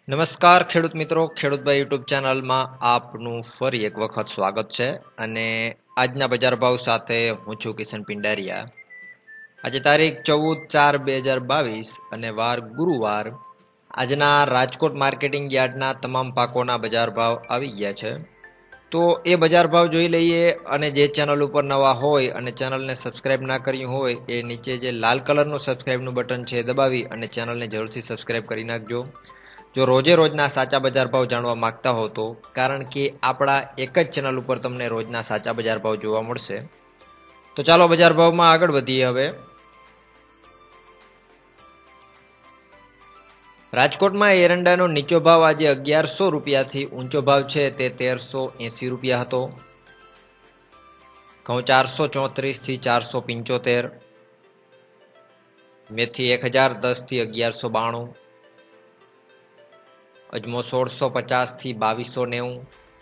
નમસ્કાર ખેડૂત મિત્રો, ખેડૂતભાઈ યુટ્યુબ ચેનલમાં આપનું ફરી એક વખત સ્વાગત છે. અને આજના બજાર ભાવ સાથે હું છું કિશન પિંડારિયા. આજે તારીખ 14/4/2022 અને વાર ગુરુવાર. આજના રાજકોટ માર્કેટિંગ યાર્ડના તમામ પાકોના બજાર ભાવ આવી ગયા છે. તો એ બજાર ભાવ જોઈ લઈએ. અને જે ચેનલ ઉપર નવા હોય અને ચેનલને સબસ્ક્રાઇબ ના કર્યું હોય એ નીચે જે લાલ કલરનું સબસ્ક્રાઇબનું બટન છે એ દબાવી અને ચેનલને જરૂરથી સબસ્ક્રાઇબ કરી નાખજો. જો રોજે રોજના સાચા બજાર ભાવ જાણવા માંગતા હો તો, કારણ કે આપણા એક જ ચેનલ ઉપર તમને રોજના સાચા બજાર ભાવ જોવા મળશે. તો ચાલો બજાર ભાવમાં આગળ વધીએ. હવે રાજકોટમાં એરંડાનો નીચો ભાવ આજે 1100 રૂપિયાથી ઊંચો ભાવ છે તે 1380 રૂપિયા હતો. ઘઉં 434 થી 475, મેથી 1010 થી 1192, અજમો 1650 થી 2290,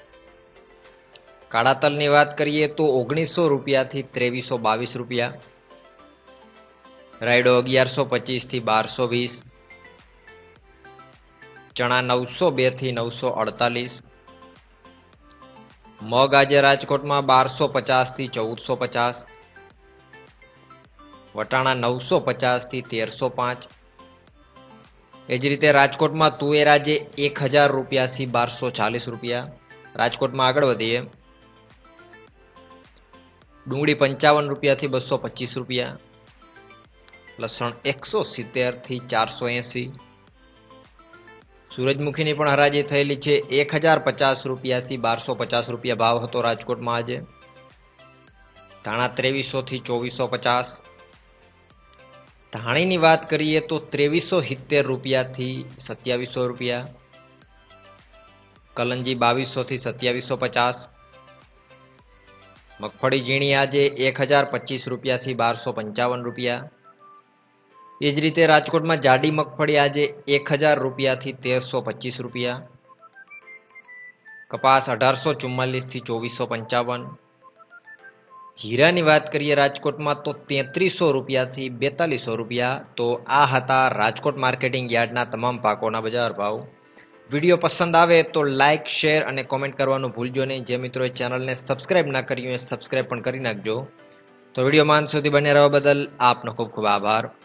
કાળા તલની વાત કરીએ તો 1900 રૂપિયાથી 2322 રૂપિયા, રાયડો 1125 થી 1220, ચણા 902 થી 948, મગ આજે રાજકોટમાં 1250 થી 1450, વટાણા 950 થી 1305. એ જ રીતે રાજકોટમાં તુવેર આજે 1000 રૂપિયાથી 1240 રૂપિયા. રાજકોટમાં આગળ વધીએ. ડુંગળી 55 રૂપિયાથી 225 રૂપિયા, લસણ 170 થી 480, સૂરજમુખીની પણ હરાજી થયેલી છે. 1050 રૂપિયાથી 1250 રૂપિયા ભાવ હતો રાજકોટમાં આજે. ધાણા 2300 થી 2450. ધાણીની વાત કરીએ તો 2370 રૂપિયાથી 2700 રૂપિયા, કલંજી 2200 થી 2750, મગફળી ઝીણી આજે 1025 રૂપિયાથી 1255 રૂપિયા. એ જ રીતે રાજકોટમાં જાડી મગફળી આજે 1000 રૂપિયાથી 1325 રૂપિયા, કપાસ 1844 થી 2455. જીરાની વાત કરીએ રાજકોટમાં તો 3300 રૂપિયાથી 4200 રૂપિયા. તો આ હતા રાજકોટ માર્કેટિંગ યાર્ડના તમામ પાકોના બજાર ભાવ. વિડીયો પસંદ આવે તો લાઇક, શેર અને કોમેન્ટ કરવાનું ભૂલજો નહીં. જે મિત્રોએ ચેનલને સબસ્ક્રાઇબ ના કર્યું એ સબસ્ક્રાઇબ પણ કરી નાખજો. તો વિડીયોમાં અંત સુધી બને રહેવા બદલ આપનો ખૂબ ખૂબ આભાર.